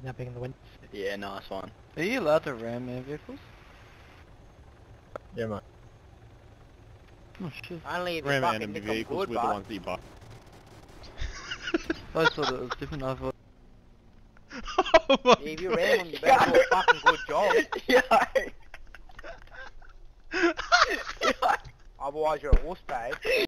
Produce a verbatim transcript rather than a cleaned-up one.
napping in the wind. Yeah, nice one. Are you allowed to ram air vehicles? Yeah, mate. Oh shit. Only if you Ram fucking enemy nick them vehicles good, with the but ones that you buy. I thought it was different. I thought. Oh my if you ram them, you better do a fucking good job. Yeah. Otherwise you're a wuss, babe.